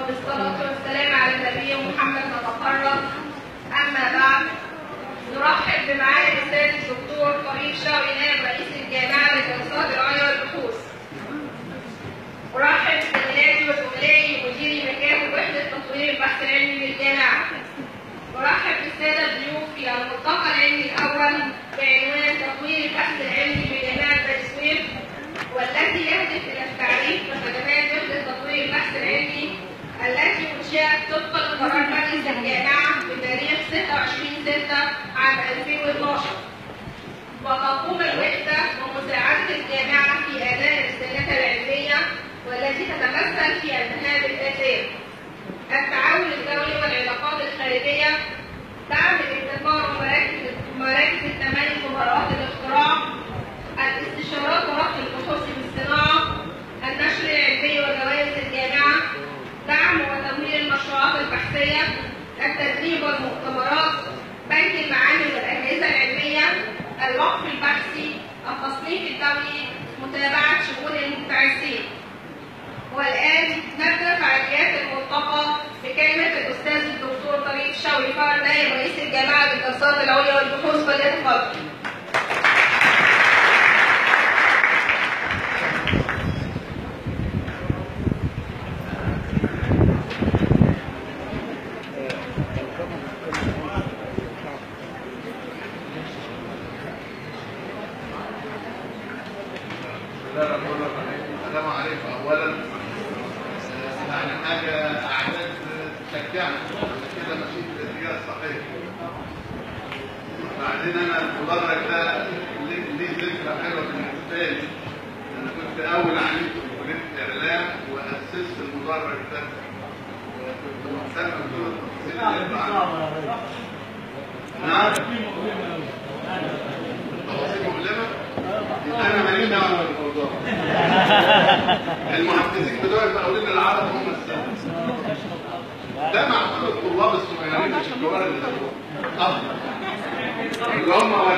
وبالصلاة والسلام على النبي محمد نتقرب. أما بعد، نرحب بمعالي الأستاذ الدكتور فريد شوقي نائب رئيس الجامعة للدراسات العليا والبحوث. أرحب بزملائي وزملائي مديري مكاتب وحدة تطوير البحث العلمي للجامعة. أرحب بالسادة الضيوف في الملتقى العلمي الأول بعنوان تطوير البحث العلمي بجامعة بني سويف، والذي يهدف إلى التعريف بخدمات وحدة تطوير البحث العلمي التي أنشئت طبقا لقرار مجلس الجامعة بتاريخ 26/6 عام 2012. وتقوم الوحدة بمساعدة الجامعة في أداء رسالتها العلمية، والتي تتمثل في المهام الآتية: التعاون الدولي والعلاقات الخارجية، دعم الابتكار ومراكز التميز وبراءات الاختراع، الاستشارات وربط البحوث بالصناعة، النشر العلمي وجوائز الجامعة، دعم وتمويل المشروعات البحثية، التدريب والمؤتمرات، بنك المعامل والأجهزة العلمية، الوقف البحثي، التصنيف الدولي، متابعة شؤون المبتعثين. والآن نبدأ فعاليات الملتقى بكلمة الأستاذ الدكتور فريد شوقي نائب رئيس الجامعة للدراسات العليا والبحوث. فليتفضل. السلام عليكم. اولا يعني حاجه اعداد تشجعنا كده ماشيين في الاتجاه الصحيح. بعدين انا المدرج ده ليه ذكرى حلوه بالنسبه لي. انا كنت اول عميد في كليه الاعلام واسست المدرج ده، وكنت مهتم بكل التفاصيل اللي عنه. نعم، تفاصيل مؤلمه. انا ماليش دعوه بالموضوع. المهندسين بتوع المقاولين العرب هم السبب. ده مع كل الطلاب الصغيرين مش الكبار اللي هم